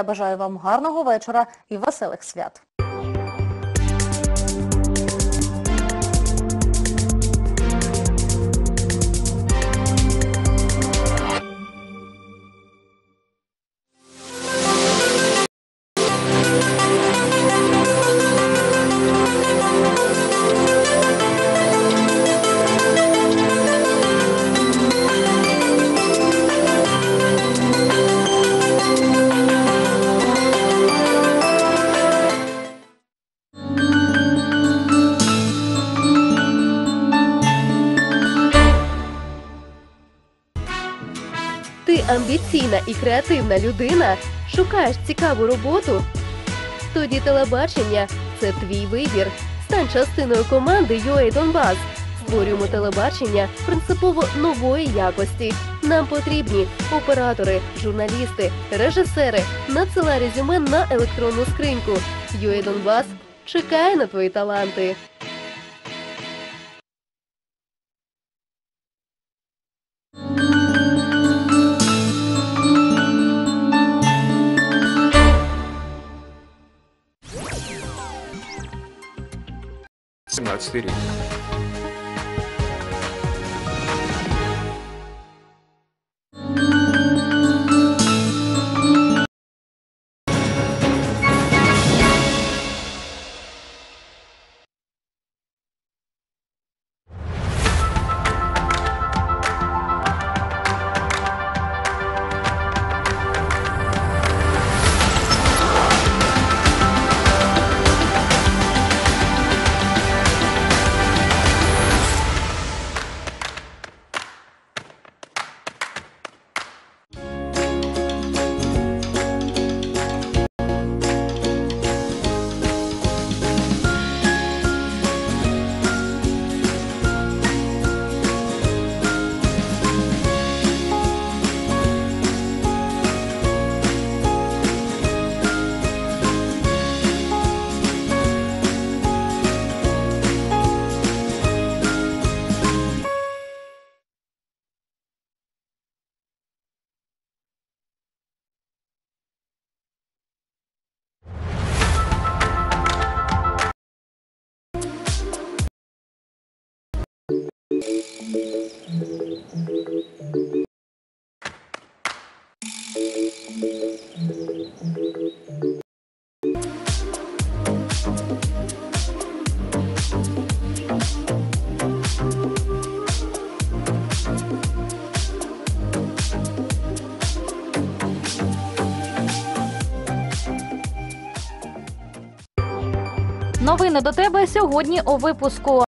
Я бажаю вам гарного вечора і веселих свят. Ти амбіційна і креативна людина? Шукаєш цікаву роботу? Тоді телебачення – це твій вибір. Стань частиною команди UA Донбас. Створюємо телебачення принципово нової якості. Нам потрібні оператори, журналісти, режисери. Надсилай резюме на електронну скриньку. UA Донбас чекає на твої таланти. Рік. Новини до тебе сьогодні у випуску.